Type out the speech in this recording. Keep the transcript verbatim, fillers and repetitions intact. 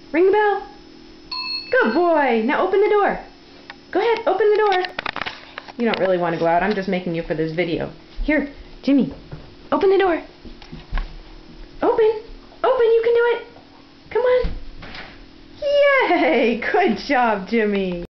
Ring the bell. Good boy. Now open the door. Go ahead, open the door. You don't really want to go out. I'm just making you for this video. Here, Jimmy, open the door. Open. Open, you can do it. Come on. Yay! Good job, Jimmy.